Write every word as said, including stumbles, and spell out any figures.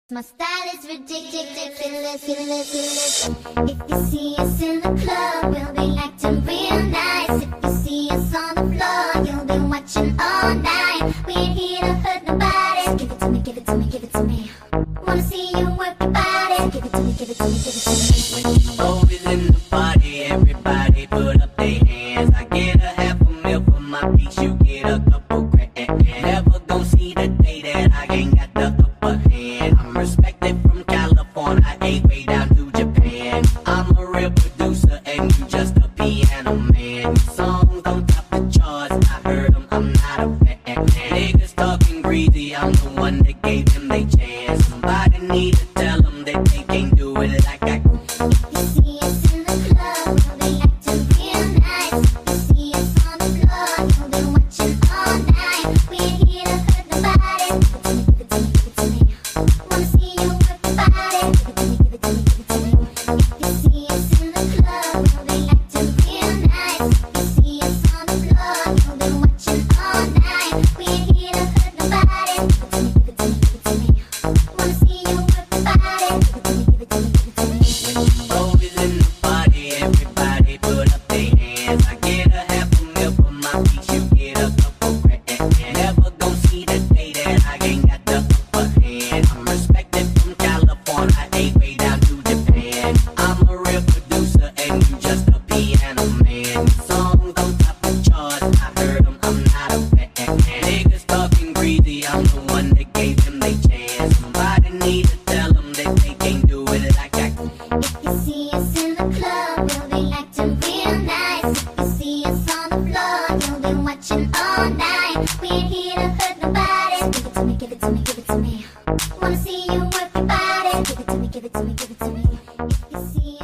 My style is ri-dic-dic-dic-ulous-ulous-ulous. If you see us in the club, we'll be acting real nice. If you see us on the floor, you'll be watching all night. We ain't here to hurt nobody. So give it to me, give it to me, give it to me. Wanna see you work your body. So give it to me, give it to me, give it to me. When Timbo is in the party, everybody put up their hands. I get a half a mil for my piece, you get a couple grand. Never gon' see the day that I ain't got the upper hand. I'm respected from Californ-I-A way down to Japan. I'm a real producer and you just a piano man. Your songs on top the charts, I heard them, I'm not a fan. Niggas talking greasy, I'm the one that gave them they chance. Somebody need to tell them that they can't do it like I can. If you see us in the club, we'll be acting real nice. If you see us on the floor, you'll be watching all night. We ain't here to hurt nobody. Give it to me, give it to me, give it to me. Wanna see you work your body. Give it to me, give it to me, give it to me. If you see us in the club, we'll be acting real nice. If you see us on the floor, you'll be watching all night. We ain't here to hurt nobody. Give it to me, give it to me, give it to me. Wanna see you work your body. Give it to me, give it to me, give it to me. Timbo is in the party, everybody put up their hands. I get a half a mil for my piece, you get a couple grand. Never gon' see the day that I ain't got the upper hand. I'm respected from Californ-I-A way down to Japan. I'm a real producer and you just a piano man. Your songs on top the charts, I heard them, I'm not a fan. Niggas talking greasy, I'm the one that gave them they chance. Somebody need to tell them that they can't do it like I can. If you see us in the club, we'll be acting real nice. If you see us on the floor, you'll be watching all night. We ain't here to hurt nobody. Give it to me, give it to me, give it to me. Wanna see you work your body. Give it to me, give it to me, give it to me. If you see